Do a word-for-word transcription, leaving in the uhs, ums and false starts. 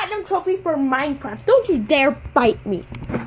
platinum trophy for Minecraft. Don't you dare bite me.